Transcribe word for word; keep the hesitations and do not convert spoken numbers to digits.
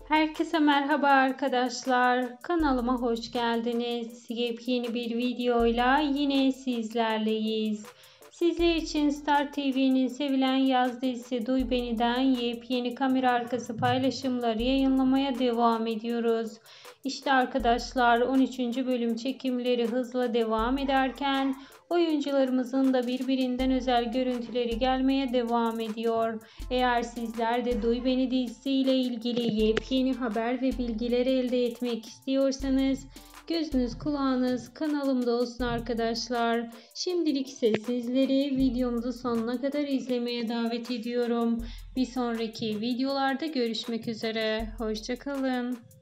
Herkese merhaba arkadaşlar. Kanalıma hoş geldiniz. Yepyeni bir videoyla yine sizlerleyiz. Sizler için Star T V'nin sevilen yaz dizisi Duy Beni'den yepyeni kamera arkası paylaşımları yayınlamaya devam ediyoruz. İşte arkadaşlar on üçüncü bölüm çekimleri hızla devam ederken oyuncularımızın da birbirinden özel görüntüleri gelmeye devam ediyor. Eğer sizler de Duy Beni dizisiyle ilgili yepyeni haber ve bilgiler elde etmek istiyorsanız gözünüz kulağınız kanalımda olsun arkadaşlar. Şimdilik ise sizleri videomuzu sonuna kadar izlemeye davet ediyorum. Bir sonraki videolarda görüşmek üzere. Hoşça kalın.